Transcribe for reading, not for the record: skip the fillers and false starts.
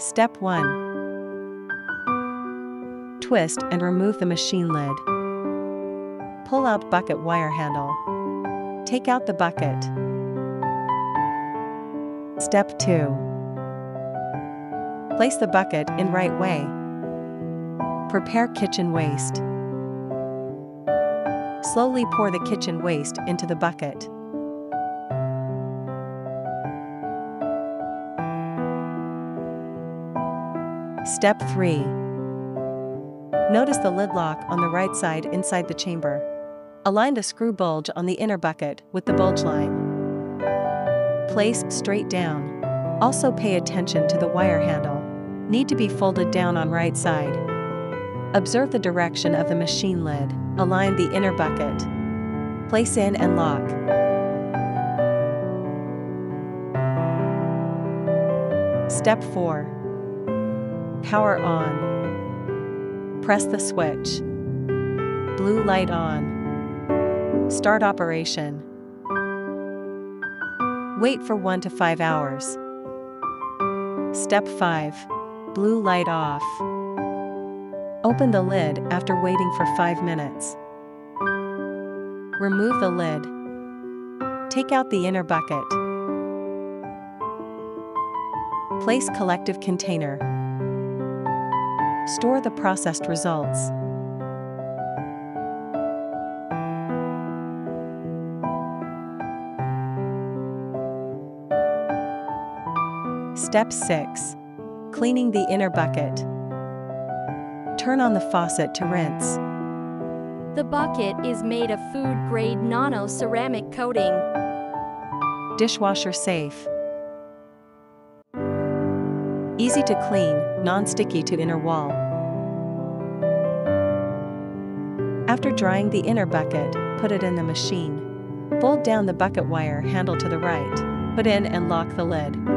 Step 1. Twist and remove the machine lid. Pull out bucket wire handle. Take out the bucket. Step 2. Place the bucket in right way. Prepare kitchen waste. Slowly pour the kitchen waste into the bucket. Step 3. Notice the lid lock on the right side inside the chamber. Align the screw bulge on the inner bucket with the bulge line. Place straight down. Also pay attention to the wire handle. Need to be folded down on right side. Observe the direction of the machine lid. Align the inner bucket. Place in and lock. Step 4. Power on. Press the switch. Blue light on. Start operation. Wait for 1 to 5 hours. Step 5. Blue light off. Open the lid after waiting for 5 minutes. Remove the lid. Take out the inner bucket. Place collective container. Store the processed results. Step 6. Cleaning the inner bucket. Turn on the faucet to rinse. The bucket is made of food-grade nano-ceramic coating. Dishwasher safe. Easy to clean, non-sticky to inner wall. After drying the inner bucket, put it in the machine. Fold down the bucket wire handle to the right. Put in and lock the lid.